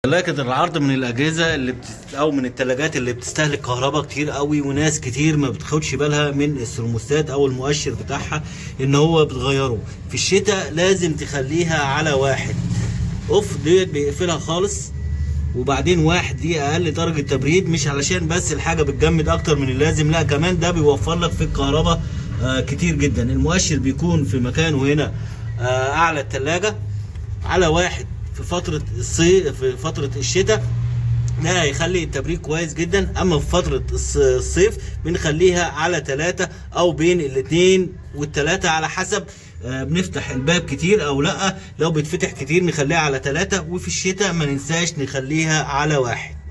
ثلاجة العرض من الأجهزة أو من الثلاجات اللي بتستهلك كهرباء كتير قوي، وناس كتير ما بتاخدش بالها من الثرموستات أو المؤشر بتاعها إن هو بتغيره. في الشتاء لازم تخليها على 1 أوف، ديت بيقفلها خالص، وبعدين 1 دي أقل درجة تبريد، مش علشان بس الحاجة بتجمد أكتر من اللازم، لا كمان ده بيوفر لك في الكهرباء كتير جدا. المؤشر بيكون في مكانه هنا أعلى الثلاجة على 1 في فترة الصيف، في فترة الشتاء ده هيخلي التبريد كويس جدا. اما في فترة الصيف بنخليها على 3 او بين ال2 وال3 على حسب بنفتح الباب كتير او لا. لو بتفتح كتير نخليها على 3، وفي الشتاء ما ننساش نخليها على 1.